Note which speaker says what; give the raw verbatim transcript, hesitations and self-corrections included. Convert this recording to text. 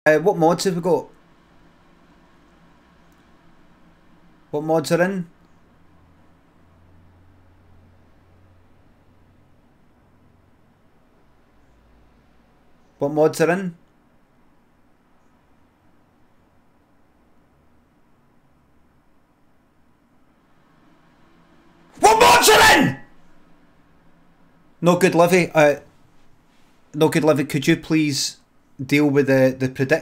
Speaker 1: Uh, what mods have we got? What mods are in? What mods are in? What mods are in? No good, Livy. Uh, no good, Livy. Could you please deal with the the predict?